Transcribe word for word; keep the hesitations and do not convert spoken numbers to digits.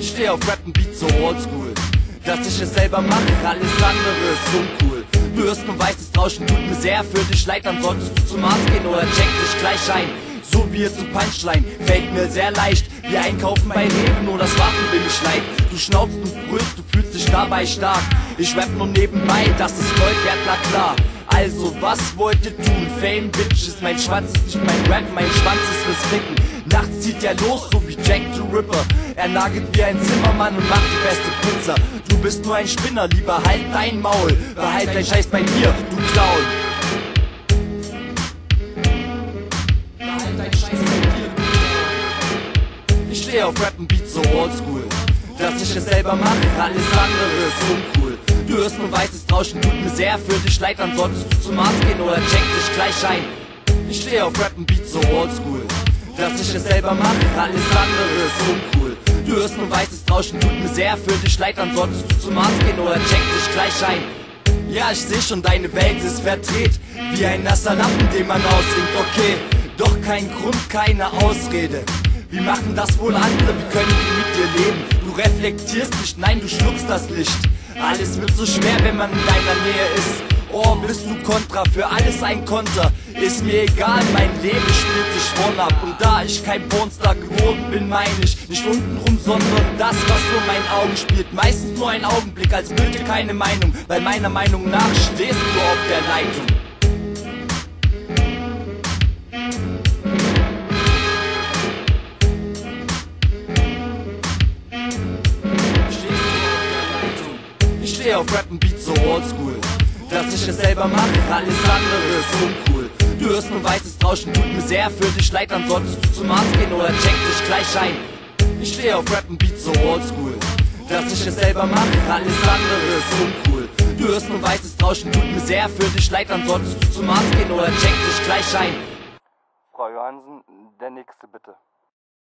Ich steh auf Rappen, Beats so oldschool, dass ich es selber mache, alles andere ist uncool. Du hörst nur weißes Rauschen, tut mir sehr für dich leid, dann solltest du zum Arzt gehen oder check dich gleich ein. So wie es zum Punchline, fällt mir sehr leicht, wie einkaufen bei Rewe, nur das Warten bin ich leid. Du schnaubst, du brüllst, du fühlst dich dabei stark. Ich rap nur nebenbei, das ist Gold wert, na klar. Also was wollt ihr tun? Fame, Bitches, mein Schwanz ist nicht mein Rap, mein Schwanz ist fürs Ficken. Nachts zieht er los, so wie Jack the Ripper. Er nagelt wie ein Zimmermann und macht die beste Pizza. Du bist nur ein Spinner, lieber halt dein Maul. Behalt dein Scheiß bei mir, du Clown. Behalt dein Scheiß bei dir, du Clown. Ich stehe auf Rappen, Beats so oldschool, dass ich es selber mache, alles andere ist uncool. Du hörst nur weißes Rauschen, tut mir sehr für dich leid, dann solltest du zum Arzt gehen oder check dich gleich ein. Ich stehe auf Rappen, Beats so oldschool, dass ich es selber mache, alles andere ist uncool. Du hörst nur weißes Rauschen, tut mir sehr für dich leid, dann solltest du zum Arzt gehen oder check dich gleich ein. Ja, ich seh schon, deine Welt ist verdreht, wie ein nasser Lappen, den man ausringt, okay. Doch kein Grund, keine Ausrede. Wie machen das wohl andere, wie können die mit dir leben? Du reflektierst nicht, nein, du schluckst das Licht. Alles wird so schwer, wenn man in deiner Nähe ist. Oh, bist du Kontra, für alles ein Konter. Ist mir egal, mein Leben spielt sich vorn ab. Und da ich kein Pornstar geworden bin, meine ich nicht untenrum, sondern das, was vor meinen Augen spielt. Meistens nur ein Augenblick, als bitte keine Meinung, weil meiner Meinung nach stehst du auf der Leitung. Ich steh auf Rappen, Beats so oldschool, dass ich es selber mache, alles andere ist uncool. Du hörst nur weißes Rauschen, tut mir sehr für dich leid, dann solltest du zum Arzt gehen oder check dich gleich ein. Ich steh auf Rappen, Beats so oldschool, dass ich es selber mache, alles andere ist uncool. Du hörst nur weißes Rauschen, tut mir sehr für dich leid, dann solltest du zum Arzt gehen oder check dich gleich ein. Frau Johansen, der nächste bitte.